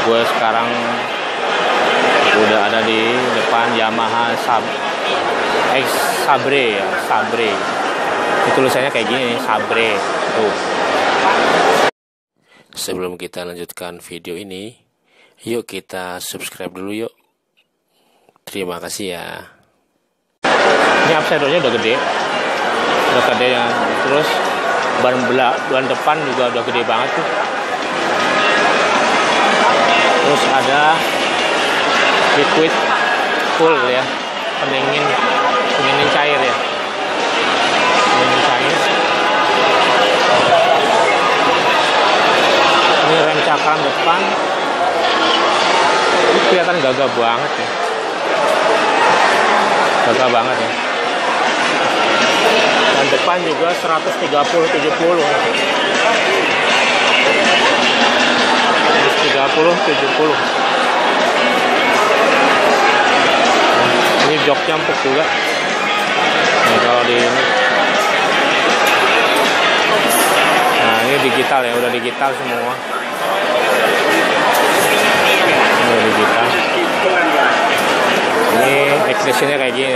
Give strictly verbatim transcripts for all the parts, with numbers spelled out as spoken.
gue sekarang udah ada di depan Yamaha Sab X Sabre ya, Sabre. Itu tulisannya kayak gini, Sabre. Tuh. Sebelum kita lanjutkan video ini, yuk kita subscribe dulu yuk. Terima kasih ya. Ini upside-nya udah gede, udah gede ya. Terus ban belak, ban depan juga udah gede banget tuh. Terus ada liquid cool ya, pendingin pendingin cair ya, pendingin cair. Ini rem cakram depan, ini kelihatan gagah banget ya, gagah banget ya. Dan depan juga seratus tiga puluh tujuh puluh, seratus tiga puluh tujuh puluh. Ini joknya empuk juga. Nih kalau di ini. Nah ini digital ya, udah digital semua. Udah digital. Ini ignitionnya kayak gini.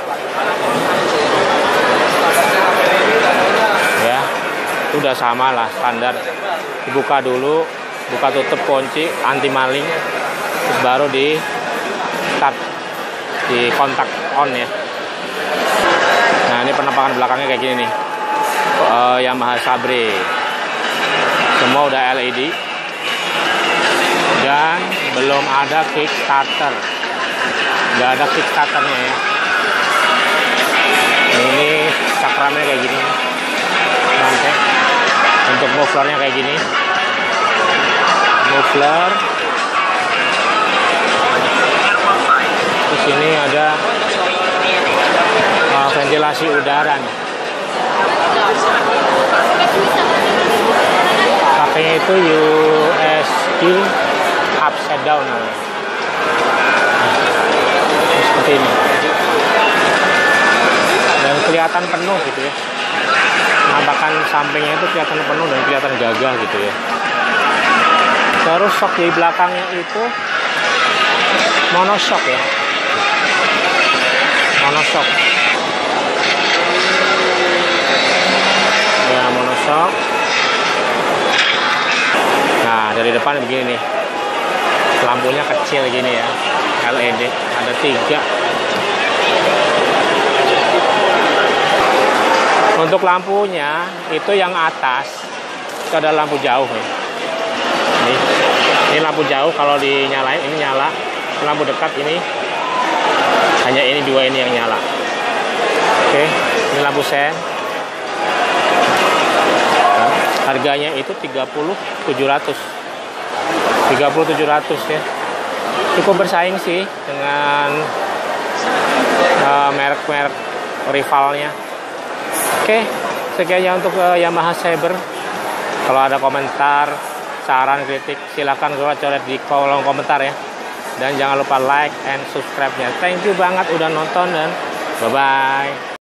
Ya, itu udah sama lah standar. Dibuka dulu, buka tutup kunci anti maling, terus baru di start, di kontak on ya. Nah ini penampakan belakangnya kayak gini nih, uh, Yamaha Sabre. Semua udah L E D dan belum ada kickstarter, nggak ada kickstarternya ya. Ini cakramnya kayak gini, nanti untuk mufflernya kayak gini, muffler. Terus ini ada uh, ventilasi udara nih. Pakainya itu U S B upside down namanya. Nah, seperti ini. Dan kelihatan penuh gitu ya. Penampakan sampingnya itu kelihatan penuh dan kelihatan gagah gitu ya. Terus shock di belakangnya itu monoshock ya. Monoshock. Ya monoshock. Nah dari depan begini nih, lampunya kecil gini ya, L E D ada tiga. Untuk lampunya itu yang atas itu ada lampu jauh ya. Ini, ini lampu jauh kalau dinyalain ini nyala. Lampu dekat ini hanya ini dua ini yang nyala. Oke, ini lampu sen. Nah, harganya itu tiga puluh tujuh ratus. tiga puluh tujuh ratus ya. Cukup bersaing sih dengan uh, merek-merek rivalnya. Oke, sekian untuk uh, Yamaha Sabre. Kalau ada komentar, saran, kritik, silakan coret di kolom komentar ya. Dan jangan lupa like and subscribe-nya. Thank you banget udah nonton dan bye-bye.